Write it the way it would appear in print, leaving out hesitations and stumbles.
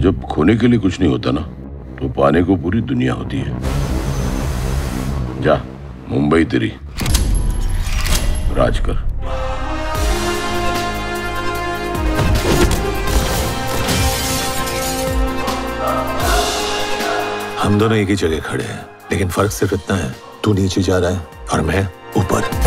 जब खोने के लिए कुछ नहीं होता ना, तो पाने को पूरी दुनिया होती है। जा, मुंबई तेरी, राज कर। हम दोनों एक ही जगह खड़े हैं, लेकिन फर्क सिर्फ इतना है, तू नीचे जा रहा है और मैं ऊपर।